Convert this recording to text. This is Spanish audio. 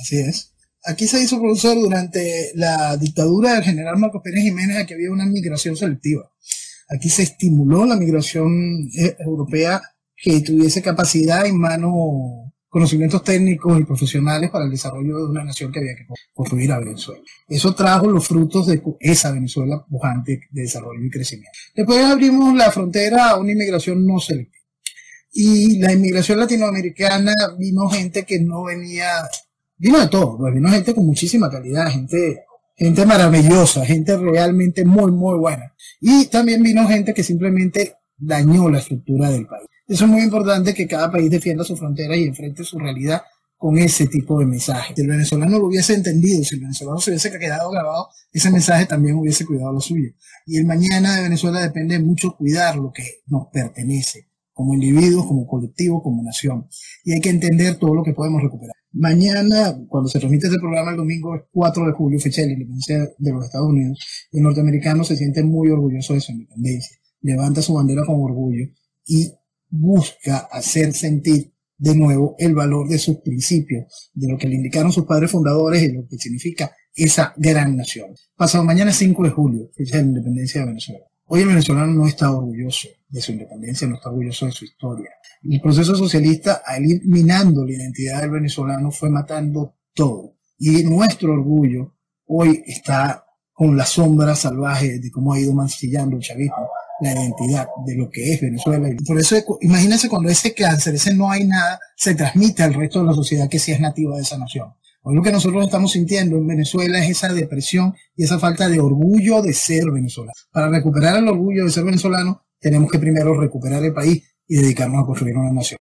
Así es. Aquí se hizo, profesor, durante la dictadura del general Marcos Pérez Jiménez, aquí había una migración selectiva. Aquí se estimuló la migración europea que tuviese capacidad en mano, conocimientos técnicos y profesionales para el desarrollo de una nación que había que construir a Venezuela. Eso trajo los frutos de esa Venezuela pujante de desarrollo y crecimiento. Después abrimos la frontera a una inmigración no selectiva. Y la inmigración latinoamericana vino gente que no venía, vino de todo, pues vino gente con muchísima calidad, gente maravillosa, gente realmente muy, muy buena. Y también vino gente que simplemente dañó la estructura del país. Eso es muy importante, que cada país defienda su frontera y enfrente su realidad con ese tipo de mensaje. Si el venezolano lo hubiese entendido, si el venezolano se hubiese quedado grabado, ese mensaje también hubiese cuidado lo suyo. Y el mañana de Venezuela depende mucho cuidar lo que nos pertenece, como individuos, como colectivo, como nación. Y hay que entender todo lo que podemos recuperar. Mañana, cuando se transmite este programa el domingo, es 4 de julio, fecha de la independencia de los Estados Unidos. El norteamericano se siente muy orgulloso de su independencia. Levanta su bandera con orgullo y busca hacer sentir de nuevo el valor de sus principios, de lo que le indicaron sus padres fundadores y lo que significa esa gran nación. Pasado mañana es 5 de julio, fecha de la independencia de Venezuela. Hoy el venezolano no está orgulloso de su independencia, no está orgulloso de su historia. El proceso socialista, al ir minando la identidad del venezolano, fue matando todo. Y nuestro orgullo hoy está con la sombra salvaje de cómo ha ido mancillando el chavismo la identidad de lo que es Venezuela. Y por eso, imagínense cuando ese cáncer, ese no hay nada, se transmite al resto de la sociedad que sí es nativa de esa nación. Hoy lo que nosotros estamos sintiendo en Venezuela es esa depresión y esa falta de orgullo de ser venezolano. Para recuperar el orgullo de ser venezolano, tenemos que primero recuperar el país y dedicarnos a construir una nación.